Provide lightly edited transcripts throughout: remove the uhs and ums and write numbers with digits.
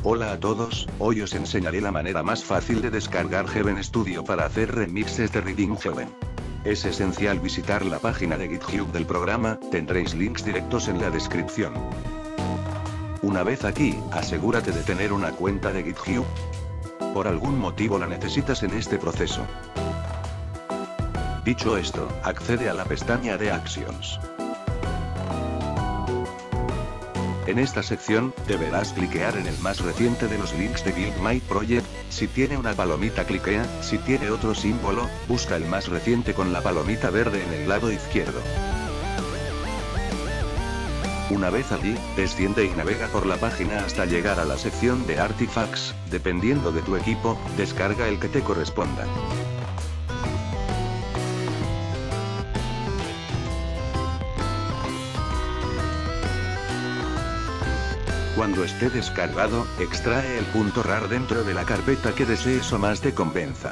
Hola a todos, hoy os enseñaré la manera más fácil de descargar Heaven Studio para hacer remixes de Reading Heaven. Es esencial visitar la página de GitHub del programa, tendréis links directos en la descripción. Una vez aquí, asegúrate de tener una cuenta de GitHub. Por algún motivo la necesitas en este proceso. Dicho esto, accede a la pestaña de Actions. En esta sección, deberás cliquear en el más reciente de los links de Build My Project. Si tiene una palomita cliquea, si tiene otro símbolo, busca el más reciente con la palomita verde en el lado izquierdo. Una vez allí, desciende y navega por la página hasta llegar a la sección de Artifacts. Dependiendo de tu equipo, descarga el que te corresponda. Cuando esté descargado, extrae el .rar dentro de la carpeta que desees o más te convenza.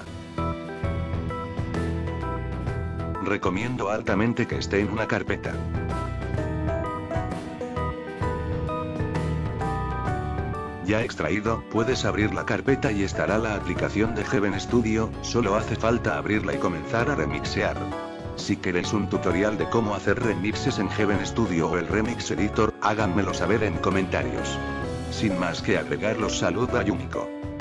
Recomiendo altamente que esté en una carpeta. Ya extraído, puedes abrir la carpeta y estará la aplicación de Heaven Studio, solo hace falta abrirla y comenzar a remixear. Si queréis un tutorial de cómo hacer remixes en Heaven Studio o el Remix Editor, háganmelo saber en comentarios. Sin más que agregar, los saluda Yumiko.